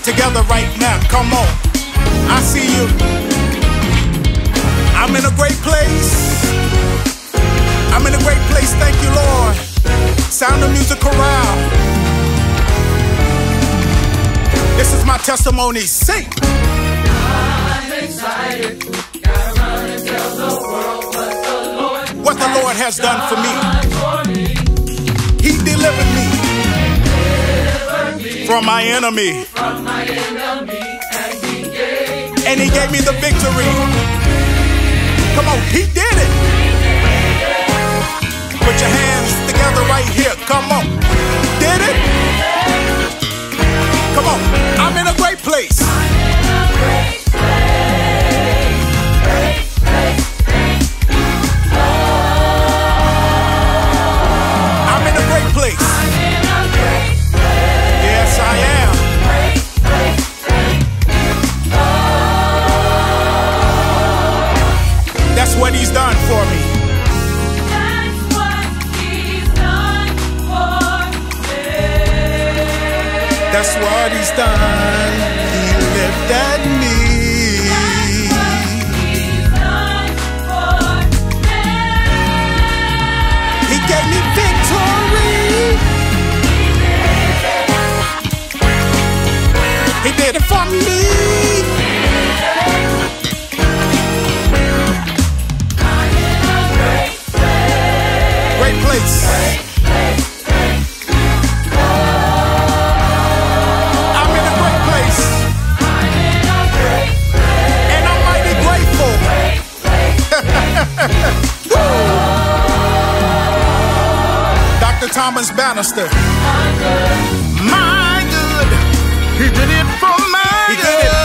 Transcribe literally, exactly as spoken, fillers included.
together right now. Come on. I see you. I'm in a great place. I'm in a great place. Thank you, Lord. Sound of Music Chorale. This is my testimony. Sing. I'm excited. Gotta run and tell the world what the Lord, what the Lord has done for me. For me. He delivered me, delivered me from my enemy. From my enemy. And he gave, and he gave me the victory. Come on, he did it. Put your hands together right here. Come on. Did it? Come on. I'm in a great place. I'm in a great place. Great place. Thank you, Lord. I'm in a great place. I'm in a great place. Yes, I am. Great place. Thank you, Lord. That's what he's done for me. That's what he's done. He lifted me. That's what he's done for me. He gave me victory. He did it for me. I'm in a great place. Great place. Doctor Thomas Bannister. My good. He did it for my good. He did it.